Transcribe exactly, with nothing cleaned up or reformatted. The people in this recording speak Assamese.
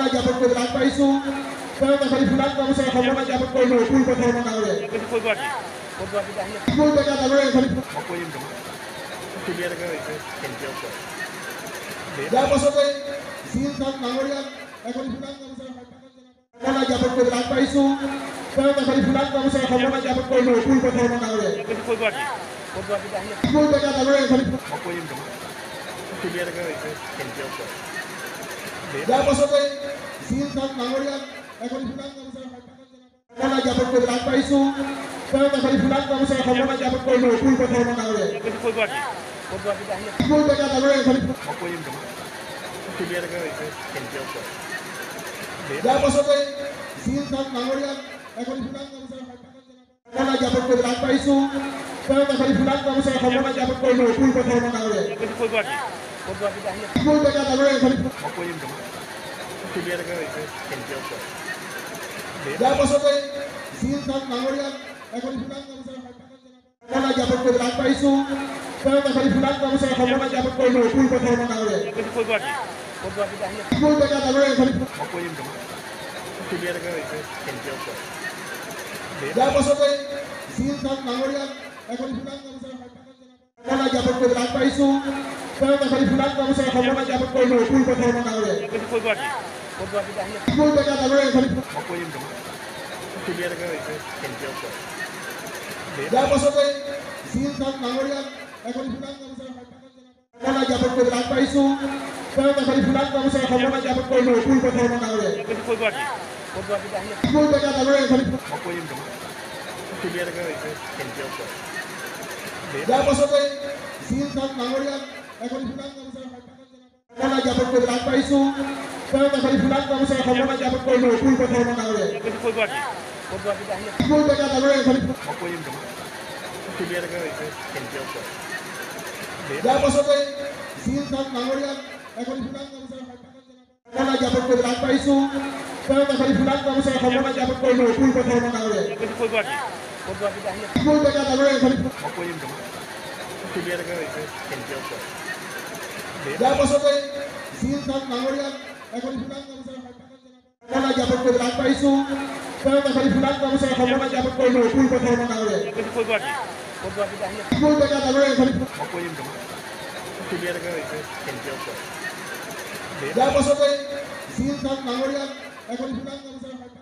জ্ঞাপন কৰি লাভ পাইছোঁ। তেওঁ এবাৰ ফুলান গামোচাৰে সম্বৰ্ধনা জ্ঞাপন কৰিলোঁ পূৰ্ব ধৰ্মৰ নামৰে। ফুল ডেকা ডাঙৰে এখন ইয়াৰ পাছতে চিল খান ডাঙৰীয়াক এখন ফুলান গামোচাৰে সম্বৰ্ধনা জ্ঞাপন কৰি লাভ পাইছোঁ। তেওঁ এবাৰ ফুলান গামোচাৰে সম্বৰ্ধনা জ্ঞাপন কৰিলোঁ পূৰ্ব ধৰ্মৰ নামৰে। ফুল ডেকা ডাঙৰে এখন ইয়াৰ পাছতে চিল খান ডাঙৰীয়াক এখন ফুলান গামোচাৰে সম্বৰ্ধনা জ্ঞাপন কৰি লাভ পাইছোঁ। তেওঁ এবাৰ ফুলান গামোচাৰে সম্বৰ্ধনা জ্ঞাপন কৰিলোঁ পূৰ্ব ধৰ্মৰ নামৰে। ফুল ডেকা ডাঙৰে এখন ইয়াৰ পাছতে চিল খান ডাঙৰীয়াক এখন ফুলান গামোচাৰে সম্বৰ্ধনা জ্ঞাপন কৰি লাভ পাইছোঁ। তেওঁ এবাৰ ফুলান গামোচাৰে সম্বৰ্ধনা জ্ঞাপন কৰিলোঁ পূৰ্ব ধৰ্মৰ নামৰে। ফুল ডেকা ডাঙৰে এখন ইয়াৰ পাছতে চিল খান ডাঙৰীয়াক এখন ফুলান গামোচাৰে সম্বৰ্ধনা জ্ঞাপন কৰি লাভ পাইছোঁ। তেওঁ এবাৰ ফুলান গামোচাৰে সম্বৰ্ধনা জ্ঞাপন কৰিলোঁ পূৰ্ব ধৰ্মৰ নামৰে। ফুল ডেকা ডাঙৰে এখন ইয়াৰ পাছতে চিল খান ডাঙৰীয়াক এখন ফুলান গামোচাৰে সম্বৰ্ধনা জ্ঞাপন কৰি লাভ পাইছোঁ। তেওঁ এবাৰ ফুলান গামোচাৰে সম্বৰ্ধনা জ্ঞাপন কৰিলোঁ পূৰ্ব ধৰ্মৰ নামৰে। ফুল ডেকা ডাঙৰে এখন ইয়াৰ পাছতে চিল খান ডাঙৰীয়াক এখন ফুলান গামোচাৰে সম্বৰ্ধনা জ্ঞাপন কৰি লাভ পাইছোঁ। তেওঁ এবাৰ ফুলান গামোচাৰে সম্বৰ্ধনা জ্ঞাপন কৰিলোঁ পূৰ্ব ধৰ্মৰ নামৰে। ফুল ডেকা ডাঙৰে এখন ইয়াৰ পাছতে চিল খান ডাঙৰীয়াক এখন ফুলান গামোচাৰে সম্বৰ্ধনা জ্ঞাপন কৰি লাভ পাইছোঁ। তেওঁ এবাৰ ফুলান গামোচাৰে সম্বৰ্ধনা জ্ঞাপন কৰিলোঁ পূৰ্ব ধৰ্মৰ নামৰে। ফুল ডেকা ডাঙৰে এখন ইয়াৰ পাছতে চিল খান ডাঙৰীয়াক এখন ফুলান গামোচাৰে সম্বৰ্ধনা জ্ঞাপন কৰি লাভ পাইছোঁ। তেওঁ এবাৰ ফুলান গামোচাৰে সম্বৰ্ধনা জ্ঞাপন কৰিলোঁ পূৰ্ব ধৰ্মৰ নামৰে। ফুল ডেকা ডাঙৰে এখন ইয়াৰ পাছতে চিল খান ডাঙৰীয়াক এখন ফুলান গামোচাৰে সম্বৰ্ধনা জ্ঞাপন কৰি লাভ পাইছোঁ। তেওঁ এবাৰ ফুলান গামোচাৰে সম্বৰ্ধনা জ্ঞাপন কৰিলোঁ পূৰ্ব ধৰ্মৰ নামৰে। ফুল ডেকা ডাঙৰে এখন ইয়াৰ পাছতে চিল খান ডাঙৰীয়াক এখন ফুলান গামোচাৰে